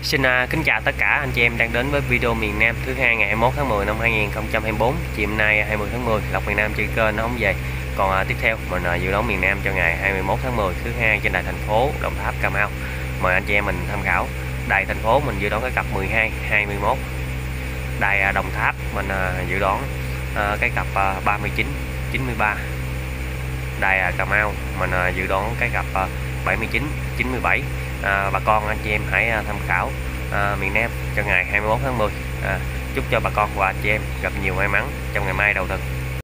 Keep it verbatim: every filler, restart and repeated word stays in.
Xin à, kính chào tất cả anh chị em đang đến với video miền Nam thứ hai ngày hai mươi mốt tháng mười năm hai nghìn không trăm hai mươi tư. Chiều nay hai mươi tháng mười, Lộc miền Nam trên kênh nó không về. Còn à, tiếp theo mình à, dự đoán miền Nam cho ngày hai mươi mốt tháng mười thứ hai trên đài thành phố Đồng Tháp Cà Mau. Mời anh chị em mình tham khảo. Đài thành phố mình dự đoán cái cặp mười hai hai mươi mốt. Đài à, Đồng Tháp mình à, dự đoán à, cái cặp à, ba mươi chín chín mươi ba. Đài à, Cà Mau mình à, dự đoán cái cặp à, bảy mươi chín chín mươi bảy. À, bà con anh chị em hãy à, tham khảo à, miền Nam cho ngày hai mươi mốt tháng mười. À, chúc cho bà con và anh chị em gặp nhiều may mắn trong ngày mai đầu tuần.